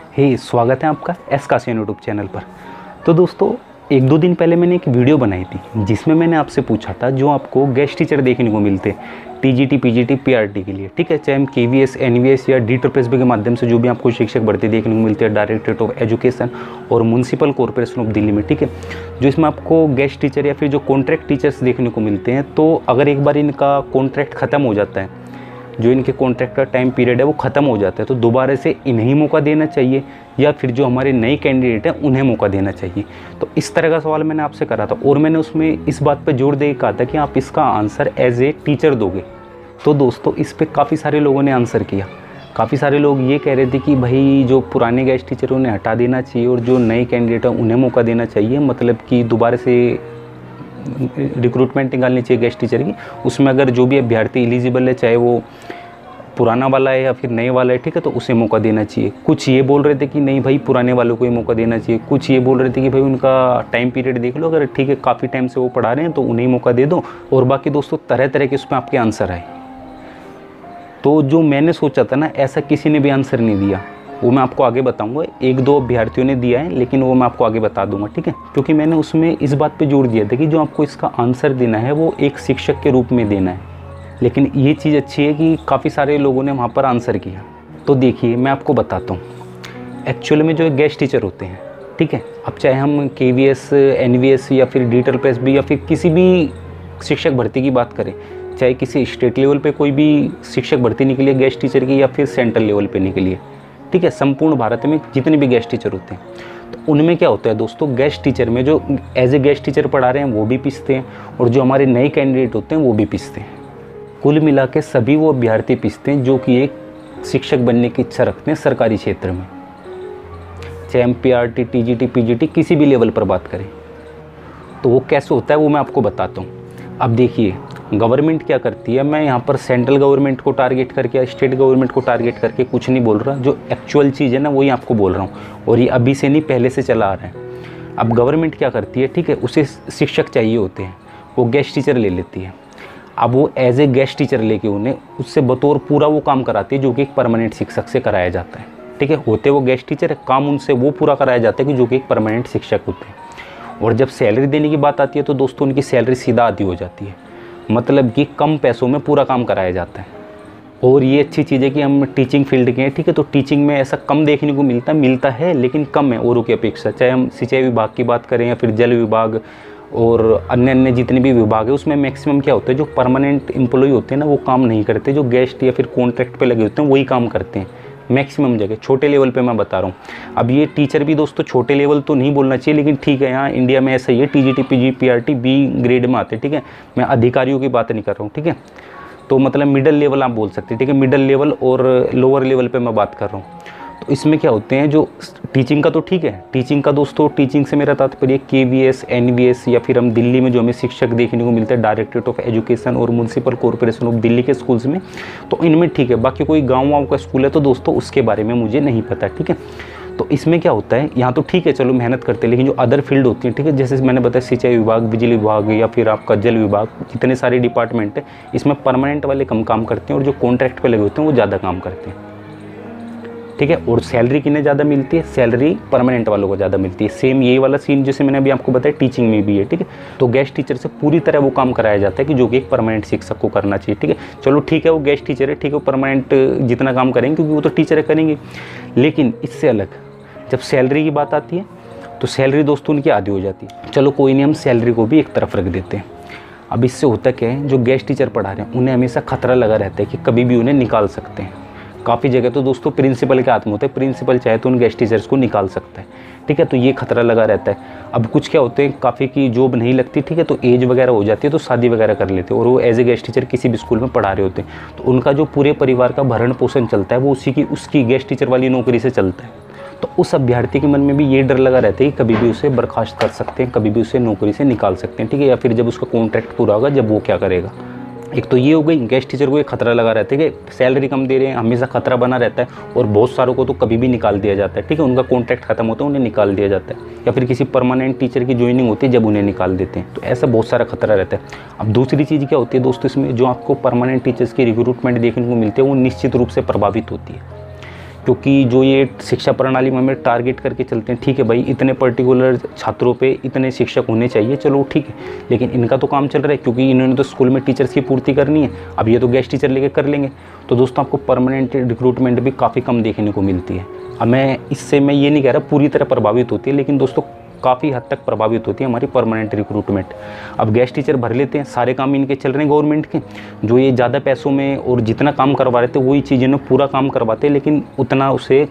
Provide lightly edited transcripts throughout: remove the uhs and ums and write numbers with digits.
स्वागत है आपका एस कासियन यूट्यूब चैनल पर। तो दोस्तों, एक दो दिन पहले मैंने एक वीडियो बनाई थी जिसमें मैंने आपसे पूछा था जो आपको गेस्ट टीचर देखने को मिलते टीजीटी, पीजीटी, पीआरटी के लिए, ठीक है, चाहे हम केवीएस, एनवीएस या डीटीपीएसबी के माध्यम से जो भी आपको शिक्षक भर्ती देखने को मिलते हैं डायरेक्टरेट ऑफ एजुकेशन और म्यूनसिपल कॉर्पोरेशन ऑफ दिल्ली में, ठीक है, जो इसमें आपको गेस्ट टीचर या फिर जो कॉन्ट्रैक्ट टीचर्स देखने को मिलते हैं। तो अगर एक बार इनका कॉन्ट्रैक्ट ख़त्म हो जाता है, जो इनके कॉन्ट्रैक्ट का टाइम पीरियड है वो ख़त्म हो जाता है, तो दोबारा से इन्हें मौका देना चाहिए या फिर जो हमारे नए कैंडिडेट हैं उन्हें मौका देना चाहिए। तो इस तरह का सवाल मैंने आपसे करा था और मैंने उसमें इस बात पर जोर दे कहा था कि आप इसका आंसर एज ए टीचर दोगे। तो दोस्तों, इस पर काफ़ी सारे लोगों ने आंसर किया। काफ़ी सारे लोग ये कह रहे थे कि भाई जो पुराने गेस्ट टीचर उन्हें हटा देना चाहिए और जो नए कैंडिडेट हैं उन्हें मौका देना चाहिए, मतलब कि दोबारा से रिक्रूटमेंट निकालनी चाहिए गेस्ट टीचर की। उसमें अगर जो भी अभ्यर्थी एलिजिबल है, चाहे वो पुराना वाला है या फिर नए वाला है, ठीक है, तो उसे मौका देना चाहिए। कुछ ये बोल रहे थे कि नहीं भाई पुराने वालों को ही मौका देना चाहिए। कुछ ये बोल रहे थे कि भाई उनका टाइम पीरियड देख लो, अगर ठीक है काफ़ी टाइम से वो पढ़ा रहे हैं तो उन्हें मौका दे दो। और बाकी दोस्तों तरह तरह के उसमें आपके आंसर आए। तो जो मैंने सोचा था ना, ऐसा किसी ने भी आंसर नहीं दिया। वो मैं आपको आगे बताऊंगा। एक दो अभ्यर्थियों ने दिया है, लेकिन वो मैं आपको आगे बता दूंगा, ठीक है, क्योंकि मैंने उसमें इस बात पे जोर दिया था कि जो आपको इसका आंसर देना है वो एक शिक्षक के रूप में देना है। लेकिन ये चीज़ अच्छी है कि काफ़ी सारे लोगों ने वहाँ पर आंसर किया। तो देखिए मैं आपको बताता हूँ, एक्चुअल में जो गेस्ट टीचर होते हैं, ठीक है, अब चाहे हम केवीएस, एनवीएस या फिर डीटीपीएसबी या फिर किसी भी शिक्षक भर्ती की बात करें, चाहे किसी स्टेट लेवल पे कोई भी शिक्षक भर्ती निकली है गेस्ट टीचर की या फिर सेंट्रल लेवल पे निकली है, ठीक है, संपूर्ण भारत में जितने भी गेस्ट टीचर होते हैं, तो उनमें क्या होता है दोस्तों, गेस्ट टीचर में जो एज ए गेस्ट टीचर पढ़ा रहे हैं वो भी पिसते हैं और जो हमारे नए कैंडिडेट होते हैं वो भी पिसते हैं। कुल मिला के सभी वो अभ्यर्थी पिसते हैं जो कि एक शिक्षक बनने की इच्छा रखते हैं सरकारी क्षेत्र में, चाहे हम पीआरटी, टीजीटी, पीजीटी किसी भी लेवल पर बात करें। तो वो कैसे होता है वो मैं आपको बताता हूँ। अब देखिए गवर्नमेंट क्या करती है, मैं यहाँ पर सेंट्रल गवर्नमेंट को टारगेट करके या स्टेट गवर्नमेंट को टारगेट करके कुछ नहीं बोल रहा, जो एक्चुअल चीज़ है ना वही आपको बोल रहा हूँ, और ये अभी से नहीं पहले से चला आ रहा है। अब गवर्नमेंट क्या करती है, ठीक है, उसे शिक्षक चाहिए होते हैं, वो गेस्ट टीचर ले लेती है। अब वो एज ए गेस्ट टीचर लेके उन्हें उससे बतौर पूरा वो काम कराती है जो कि एक परमानेंट शिक्षक से कराया जाता है, ठीक है, होते वो गेस्ट टीचर है, काम उनसे वो पूरा कराया जाता है कि जो कि एक परमानेंट शिक्षक होते हैं। और जब सैलरी देने की बात आती है तो दोस्तों उनकी सैलरी सीधा आधी हो जाती है, मतलब कि कम पैसों में पूरा काम कराया जाता है। और ये अच्छी चीज़ है कि हम टीचिंग फील्ड के हैं, ठीक है, तो टीचिंग में ऐसा कम देखने को मिलता है लेकिन कम है औरों की अपेक्षा। चाहे हम सिंचाई विभाग की बात करें या फिर जल विभाग और अन्य अन्य जितने भी विभाग है, उसमें मैक्सिमम क्या होता है, जो परमानेंट एम्प्लॉय होते हैं ना वो काम नहीं करते, जो गेस्ट या फिर कॉन्ट्रैक्ट पे लगे होते हैं वही काम करते हैं मैक्सिमम जगह, छोटे लेवल पे मैं बता रहा हूँ। अब ये टीचर भी दोस्तों छोटे लेवल तो नहीं बोलना चाहिए, लेकिन ठीक है, यहाँ इंडिया में ऐसा ही है, TGT, PG, PRT B grade में आते हैं, ठीक है, मैं अधिकारियों की बात नहीं कर रहा हूँ, ठीक है, तो मतलब मिडिल लेवल आप बोल सकते हैं, ठीक है, मिडिल लेवल और लोअर लेवल पर मैं बात कर रहा हूँ। तो इसमें क्या होते हैं, जो टीचिंग का तो ठीक है, टीचिंग का दोस्तों, टीचिंग से मेरा तात्पर्य केवीएस, एनवीएस या फिर हम दिल्ली में जो हमें शिक्षक देखने को मिलता है डायरेक्टरेट ऑफ एजुकेशन और म्यूनसिपल कॉर्पोरेशन ऑफ दिल्ली के स्कूल्स में, तो इनमें ठीक है। बाकी कोई गाँव का स्कूल है तो दोस्तों उसके बारे में मुझे नहीं पता, ठीक है। तो इसमें क्या होता है, यहाँ तो ठीक है चलो मेहनत करते हैं, लेकिन जो अदर फील्ड होती है, ठीक है, जैसे मैंने बताया सिंचाई विभाग, बिजली विभाग या फिर आपका जल विभाग, जितने सारे डिपार्टमेंट है, इसमें परमानेंट वाले कम काम करते हैं और जो कॉन्ट्रैक्ट पे लगे होते हैं वो ज़्यादा काम करते हैं, ठीक है। और सैलरी किन्हें ज़्यादा मिलती है, सैलरी परमानेंट वालों को ज़्यादा मिलती है। सेम ये वाला सीन जैसे मैंने अभी आपको बताया टीचिंग में भी है, ठीक है। तो गेस्ट टीचर से पूरी तरह वो काम कराया जाता है कि जो कि एक परमानेंट शिक्षक को करना चाहिए, ठीक है। चलो ठीक है, वो गेस्ट टीचर है, ठीक है, वो परमानेंट जितना काम करेंगे क्योंकि वो तो टीचर है करेंगे। लेकिन इससे अलग जब सैलरी की बात आती है तो सैलरी दोस्तों उनकी आधी हो जाती है। चलो कोई नहीं, हम सैलरी को भी एक तरफ रख देते हैं। अब इससे होता क्या है, जो गेस्ट टीचर पढ़ा रहे हैं उन्हें हमेशा खतरा लगा रहता है कि कभी भी उन्हें निकाल सकते हैं। काफ़ी जगह तो दोस्तों प्रिंसिपल के हाथ में होता है, प्रिंसिपल चाहे तो उन गेस्ट टीचर्स को निकाल सकता है, ठीक है, तो ये खतरा लगा रहता है। अब कुछ क्या होते हैं, काफ़ी की जॉब नहीं लगती, ठीक है, तो एज वगैरह हो जाती है तो शादी वगैरह कर लेते हैं और वो एज ए गेस्ट टीचर किसी भी स्कूल में पढ़ा रहे होते हैं, तो उनका जो पूरे परिवार का भरण पोषण चलता है वो उसकी गेस्ट टीचर वाली नौकरी से चलता है। तो उस अभ्यर्थी के मन में भी ये डर लगा रहता है कि कभी भी उसे बर्खास्त कर सकते हैं, कभी भी उसे नौकरी से निकाल सकते हैं, ठीक है, या फिर जब उसका कॉन्ट्रैक्ट पूरा होगा जब वो क्या करेगा। एक तो ये हो गई, गेस्ट टीचर को एक खतरा लगा रहता है कि सैलरी कम दे रहे हैं, हमेशा खतरा बना रहता है, और बहुत सारों को तो कभी भी निकाल दिया जाता है, ठीक है, उनका कॉन्ट्रैक्ट खत्म होता है उन्हें निकाल दिया जाता है, या फिर किसी परमानेंट टीचर की ज्वाइनिंग होती है जब उन्हें निकाल देते हैं, तो ऐसा बहुत सारा खतरा रहता है। अब दूसरी चीज़ क्या होती है दोस्तों, इसमें जो आपको परमानेंट टीचर्स की रिक्रूटमेंट देखने को मिलती है वो निश्चित रूप से प्रभावित होती है, क्योंकि जो ये शिक्षा प्रणाली में हमें टारगेट करके चलते हैं, ठीक है भाई इतने पर्टिकुलर छात्रों पे इतने शिक्षक होने चाहिए, चलो ठीक है, लेकिन इनका तो काम चल रहा है क्योंकि इन्होंने तो स्कूल में टीचर्स की पूर्ति करनी है, अब ये तो गेस्ट टीचर लेके कर लेंगे। तो दोस्तों आपको परमानेंट रिक्रूटमेंट भी काफ़ी कम देखने को मिलती है। अब मैं ये नहीं कह रहा पूरी तरह प्रभावित होती है, लेकिन दोस्तों काफ़ी हद तक प्रभावित होती है हमारी परमानेंट रिक्रूटमेंट। अब गेस्ट टीचर भर लेते हैं, सारे काम इनके चल रहे हैं गवर्नमेंट के, जो ये ज़्यादा पैसों में और जितना काम करवा रहे थे वही चीज़ें ना पूरा काम करवाते हैं, लेकिन उतना उसे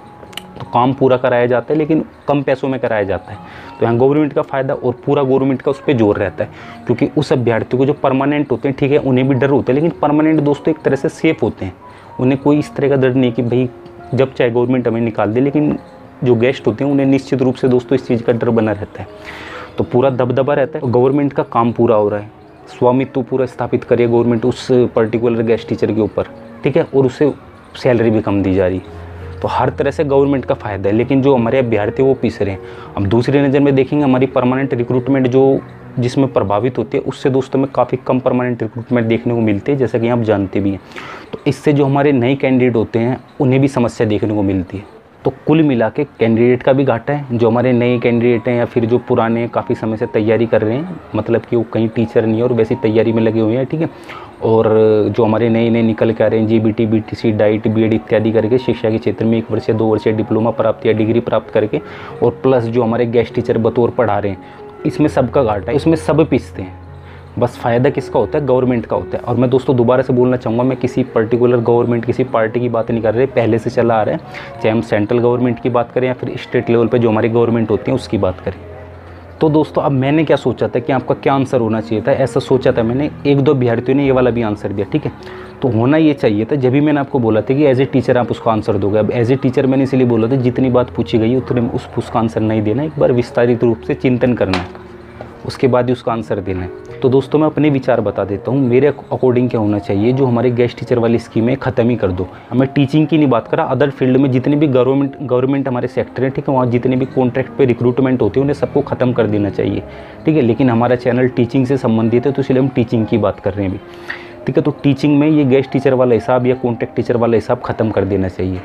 तो काम पूरा कराया जाता है लेकिन कम पैसों में कराया जाता है। तो यहाँ गवर्नमेंट का फ़ायदा और पूरा गवर्नमेंट का उस पर जोर रहता है, क्योंकि उस अभ्यर्थी को जो परमानेंट होते हैं, ठीक है उन्हें भी डर होता है, लेकिन परमानेंट दोस्तों एक तरह से सेफ़ होते हैं, उन्हें कोई इस तरह का डर नहीं कि भाई जब चाहे गवर्नमेंट हमें निकाल दे। लेकिन जो गेस्ट होते हैं उन्हें निश्चित रूप से दोस्तों इस चीज़ का डर बना रहता है, तो पूरा दबदबा रहता है, गवर्नमेंट का काम पूरा हो रहा है, स्वामित्व पूरा स्थापित करिए गवर्नमेंट उस पर्टिकुलर गेस्ट टीचर के ऊपर, ठीक है, और उसे सैलरी भी कम दी जा रही है, तो हर तरह से गवर्नमेंट का फ़ायदा है। लेकिन जो हमारे अभ्यर्थी वो पीछे रहे हैं। अब दूसरी नज़र में देखेंगे हमारी परमानेंट रिक्रूटमेंट जो जिसमें प्रभावित होती है, उससे दोस्तों में काफ़ी कम परमानेंट रिक्रूटमेंट देखने को मिलती है, जैसा कि आप जानते भी हैं। तो इससे जो हमारे नए कैंडिडेट होते हैं उन्हें भी समस्या देखने को मिलती है। तो कुल मिला के कैंडिडेट का भी घाटा है, जो हमारे नए कैंडिडेट हैं या फिर जो पुराने काफ़ी समय से तैयारी कर रहे हैं, मतलब कि वो कहीं टीचर नहीं है और वैसी तैयारी में लगे हुए हैं, ठीक है, और जो हमारे नए निकल के आ रहे हैं जीबीटी, बीटीसी, डाइट, बीएड इत्यादि करके शिक्षा के क्षेत्र में 1 वर्ष या 2 वर्ष डिप्लोमा प्राप्त या डिग्री प्राप्त करके, और प्लस जो हमारे गेस्ट टीचर बतौर पढ़ा रहे हैं, इसमें सबका घाटा है, इसमें सब पिसते हैं। बस फ़ायदा किसका होता है? गवर्नमेंट का होता है। और मैं दोस्तों दोबारा से बोलना चाहूँगा, मैं किसी पर्टिकुलर गवर्नमेंट किसी पार्टी की बात नहीं कर रहे, पहले से चला आ रहा है, चाहे हम सेंट्रल गवर्नमेंट की बात करें या फिर स्टेट लेवल पे जो हमारी गवर्नमेंट होती है उसकी बात करें। तो दोस्तों अब मैंने क्या सोचा था कि आपका क्या आंसर होना चाहिए था, ऐसा सोचा था मैंने, 1-2 अभ्यर्थियों ने ये वाला भी आंसर दिया, ठीक है, तो होना ये चाहिए था। जब भी मैंने आपको बोला था कि एज ए टीचर आप उसका आंसर दोगे, अब एज ए टीचर मैंने इसलिए बोला था जितनी बात पूछी गई उतने उसका आंसर नहीं देना, एक बार विस्तारित रूप से चिंतन करना है, उसके बाद ही उसका आंसर देना है। तो दोस्तों मैं अपने विचार बता देता हूँ, मेरे अकॉर्डिंग क्या होना चाहिए, जो हमारे गेस्ट टीचर वाली स्कीम है ख़त्म ही कर दो। मैं टीचिंग की नहीं बात कर रहा, अदर फील्ड में जितने भी गवर्नमेंट हमारे सेक्टर है, ठीक है, वहाँ जितने भी कॉन्ट्रैक्ट पे रिक्रूटमेंट होती है उन्हें सबको ख़त्म कर देना चाहिए, ठीक है। लेकिन हमारा चैनल टीचिंग से संबंधित है तो इसलिए हम टीचिंग की बात कर रहे हैं अभी, ठीक है। तो टीचिंग में ये गेस्ट टीचर वाला हिसाब या कॉन्ट्रैक्ट टीचर वाला हिसाब ख़त्म कर देना चाहिए।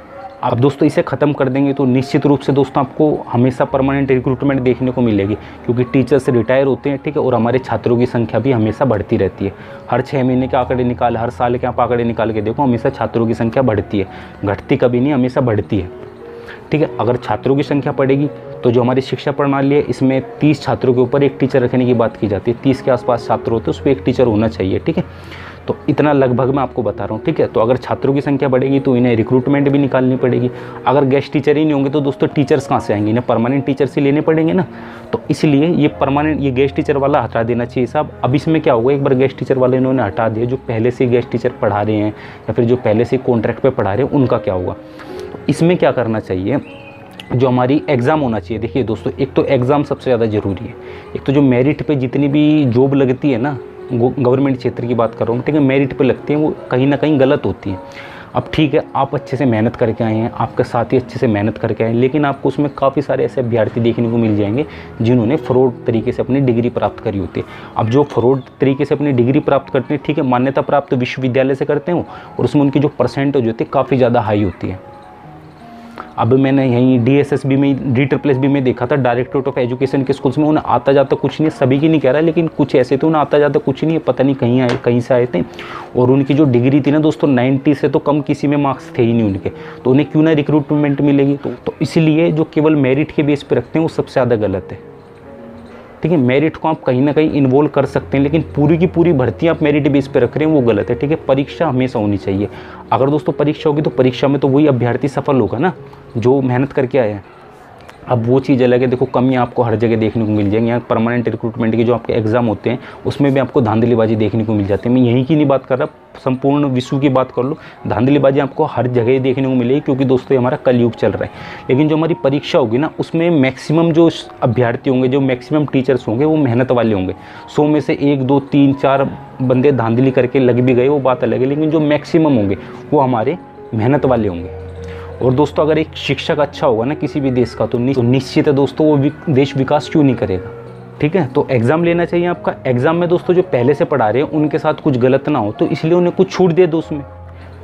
अब दोस्तों इसे ख़त्म कर देंगे तो निश्चित रूप से दोस्तों आपको हमेशा परमानेंट रिक्रूटमेंट देखने को मिलेगी, क्योंकि टीचर्स रिटायर होते हैं, ठीक है, और हमारे छात्रों की संख्या भी हमेशा बढ़ती रहती है। हर 6 महीने के आंकड़े निकाल, हर साल के आप आंकड़े निकाल के देखो, हमेशा छात्रों की संख्या बढ़ती है, घटती कभी नहीं, हमेशा बढ़ती है, ठीक है। अगर छात्रों की संख्या बढ़ेगी तो जो हमारी शिक्षा प्रणाली है इसमें 30 छात्रों के ऊपर एक टीचर रखने की बात की जाती है, 30 के आसपास छात्र होते हैं, उस पर एक टीचर होना चाहिए, ठीक है। तो इतना लगभग मैं आपको बता रहा हूँ, ठीक है। तो अगर छात्रों की संख्या बढ़ेगी तो इन्हें रिक्रूटमेंट भी निकालनी पड़ेगी। अगर गेस्ट टीचर ही नहीं होंगे तो दोस्तों टीचर्स कहाँ से आएंगे, इन्हें परमानेंट टीचर्स ही लेने पड़ेंगे ना। तो इसलिए ये गेस्ट टीचर वाला हटा देना चाहिए साहब। अब इसमें क्या होगा, एक बार गेस्ट टीचर वाले इन्होंने हटा दिया, जो पहले से गेस्ट टीचर पढ़ा रहे हैं या फिर जो पहले से कॉन्ट्रैक्ट पर पढ़ा रहे हैं उनका क्या होगा। तो इसमें क्या करना चाहिए, जो हमारी एग्ज़ाम होना चाहिए। देखिए दोस्तों, एक तो एग्ज़ाम सबसे ज़्यादा ज़रूरी है। एक तो जो मेरिट पे जितनी भी जॉब लगती है ना, गवर्नमेंट क्षेत्र की बात कर रहा हूँ, ठीक है, मेरिट पे लगती हैं, वो कहीं ना कहीं गलत होती हैं। अब ठीक है, आप अच्छे से मेहनत करके आए हैं, आपके साथी अच्छे से मेहनत करके आए हैं, लेकिन आपको उसमें काफ़ी सारे ऐसे अभ्यर्थी देखने को मिल जाएंगे जिन्होंने फ्रॉड तरीके से अपनी डिग्री प्राप्त करी होती है। अब जो फ्रॉड तरीके से अपनी डिग्री प्राप्त करते हैं, ठीक है, मान्यता प्राप्त विश्वविद्यालय से करते हैं और उसमें उनकी जो परसेंटेज होती है काफ़ी ज़्यादा हाई होती है। अब मैंने यहीं DSSB में, DSSB में देखा था, डायरेक्टरेट ऑफ एजुकेशन के स्कूल्स में, उन्हें आता जाता कुछ नहीं, सभी की नहीं कह रहा, लेकिन कुछ ऐसे थे उन्हें आता जाता कुछ नहीं है, पता नहीं कहीं से आए थे, और उनकी जो डिग्री थी ना दोस्तों 90 से तो कम किसी में मार्क्स थे ही नहीं उनके, तो उन्हें क्यों ना रिक्रूटमेंट मिलेगी। तो इसलिए जो केवल मेरिट के बेस पर रखते हैं वो सबसे ज़्यादा गलत है, ठीक है। मेरिट को आप कहीं ना कहीं इन्वॉल्व कर सकते हैं, लेकिन पूरी की पूरी भर्ती आप मेरिट बेस पे रख रहे हैं वो गलत है, ठीक है। परीक्षा हमेशा होनी चाहिए। अगर दोस्तों परीक्षा होगी तो परीक्षा में तो वही अभ्यर्थी सफल होगा ना जो मेहनत करके आया है। अब वो चीज़ अलग है, देखो कमियाँ आपको हर जगह देखने को मिल जाएंगी। यहाँ परमानेंट रिक्रूटमेंट के जो आपके एग्जाम होते हैं उसमें भी आपको धांधलीबाजी देखने को मिल जाती है। मैं यहीं की नहीं बात कर रहा, संपूर्ण विश्व की बात कर लो, धांधलीबाजी आपको हर जगह देखने को मिलेगी, क्योंकि दोस्तों ये हमारा कलयुग चल रहा है। लेकिन जो हमारी परीक्षा होगी ना, उसमें मैक्सिमम जो अभ्यर्थी होंगे, जो मैक्सिमम टीचर्स होंगे, वो मेहनत वाले होंगे। 100 में से 1, 2, 3, 4 बंदे धांधली करके लग भी गए, वो बात अलग है, लेकिन जो मैक्सिमम होंगे वो हमारे मेहनत वाले होंगे। और दोस्तों अगर एक शिक्षक अच्छा होगा ना किसी भी देश का, तो निश्चित है दोस्तों वो देश विकास क्यों नहीं करेगा, ठीक है। तो एग्ज़ाम लेना चाहिए आपका। एग्ज़ाम में दोस्तों जो पहले से पढ़ा रहे हैं उनके साथ कुछ गलत ना हो, तो इसलिए उन्हें कुछ छूट दे दो उसमें,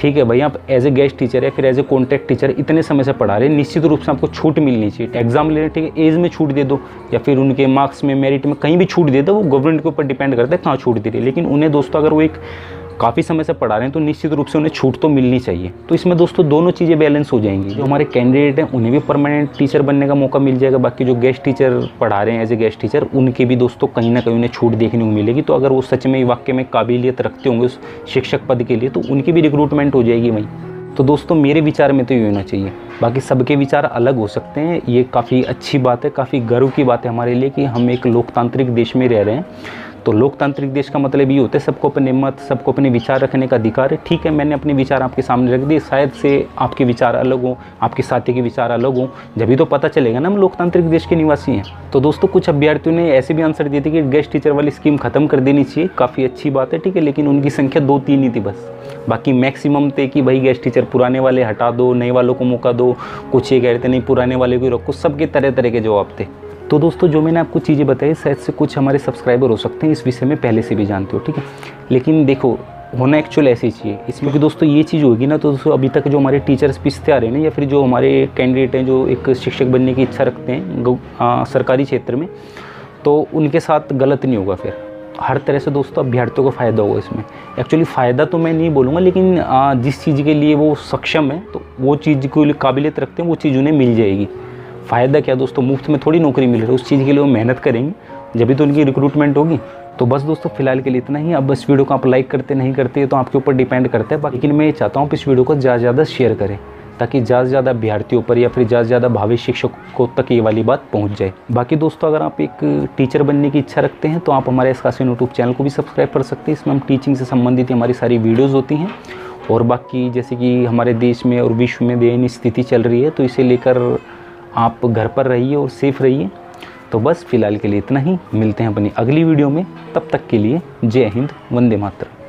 ठीक है भाई, आप एज ए गेस्ट टीचर या फिर एज ए कॉन्ट्रैक्ट टीचर इतने समय से पढ़ा रहे हैं, निश्चित रूप से आपको छूट मिलनी चाहिए। एग्जाम ले रहे हैं, ठीक है, एज में छूट दे दो या फिर उनके मार्क्स में, मेरिट में कहीं भी छूट दे दो, वो गवर्नमेंट के ऊपर डिपेंड करता है कहाँ छूट दे रही है। लेकिन उन्हें दोस्तों अगर वो एक काफ़ी समय से पढ़ा रहे हैं तो निश्चित रूप से उन्हें छूट तो मिलनी चाहिए। तो इसमें दोस्तों दोनों चीज़ें बैलेंस हो जाएंगी। जो हमारे कैंडिडेट हैं उन्हें भी परमानेंट टीचर बनने का मौका मिल जाएगा, बाकी जो गेस्ट टीचर पढ़ा रहे हैं एज ए गेस्ट टीचर उनके भी दोस्तों कहीं ना कहीं उन्हें छूट देखने को मिलेगी। तो अगर वो सच में वाकई में काबिलियत रखते होंगे उस शिक्षक पद के लिए तो उनकी भी रिक्रूटमेंट हो जाएगी वहीं। तो दोस्तों मेरे विचार में तो ये होना चाहिए, बाकी सबके विचार अलग हो सकते हैं। ये काफ़ी अच्छी बात है, काफ़ी गर्व की बात है हमारे लिए कि हम एक लोकतांत्रिक देश में रह रहे हैं। तो लोकतांत्रिक देश का मतलब ये होता है सबको अपने मत, सबको अपने विचार रखने का अधिकार है। ठीक है, मैंने अपने विचार आपके सामने रख दिए, शायद से आपके विचार अलग हों, आपके साथी के विचार अलग हों, जब भी तो पता चलेगा ना हम लोकतांत्रिक देश के निवासी हैं। तो दोस्तों कुछ अभ्यर्थियों ने ऐसे भी आंसर दिए थे कि गेस्ट टीचर वाली स्कीम खत्म कर देनी चाहिए, काफ़ी अच्छी बात है, ठीक है, लेकिन उनकी संख्या 2-3 ही थी बस। बाकी मैक्सिमम थे कि भाई गेस्ट टीचर पुराने वाले हटा दो, नए वालों को मौका दो, कुछ ये कह रहे थे नहीं पुराने वाले को रखो, सबके तरह तरह के जवाब थे। तो दोस्तों जो मैंने आपको चीज़ें बताई शायद से कुछ हमारे सब्सक्राइबर हो सकते हैं इस विषय में पहले से भी जानते हो, ठीक है, लेकिन देखो होना एक्चुअल ऐसे ही चाहिए इसमें कि दोस्तों ये चीज़ होगी ना तो दोस्तों अभी तक जो हमारे टीचर्स पिछते आ रहे हैं ना या फिर जो हमारे कैंडिडेट हैं जो एक शिक्षक बनने की इच्छा रखते हैं सरकारी क्षेत्र में, तो उनके साथ गलत नहीं होगा। फिर हर तरह से दोस्तों अभ्यर्थियों को फ़ायदा होगा इसमें। एक्चुअली फ़ायदा तो मैं नहीं बोलूँगा, लेकिन जिस चीज़ के लिए वो सक्षम है तो वो चीज़ को काबिलियत रखते हैं वो चीज़ उन्हें मिल जाएगी। फ़ायदा क्या दोस्तों, मुफ्त में थोड़ी नौकरी मिल रही है, उस चीज़ के लिए वो मेहनत करेंगे जब भी तो उनकी रिक्रूटमेंट होगी। तो बस दोस्तों फिलहाल के लिए इतना ही। अब इस वीडियो को आप लाइक करते नहीं करते तो आपके ऊपर डिपेंड करता है, लेकिन मैं ये चाहता हूँ आप इस वीडियो को ज़्यादा से ज़्यादा शेयर करें ताकि ज़्यादा से ज़्यादा अभ्यर्थियों पर या फिर ज़्यादा से ज़्यादा भावी शिक्षकों तक ये वाली बात पहुँच जाए। बाकी दोस्तों अगर आप एक टीचर बनने की इच्छा रखते हैं तो आप हमारे एसकासिन यूट्यूब चैनल को भी सब्सक्राइब कर सकते हैं। इसमें हम टीचिंग से संबंधित हमारी सारी वीडियोज़ होती हैं और बाकी जैसे कि हमारे देश में और विश्व में दयनीय स्थिति चल रही है तो इसे लेकर आप घर पर रहिए और सेफ रहिए। तो बस फिलहाल के लिए इतना ही, मिलते हैं अपनी अगली वीडियो में, तब तक के लिए जय हिंद, वंदे मातरम।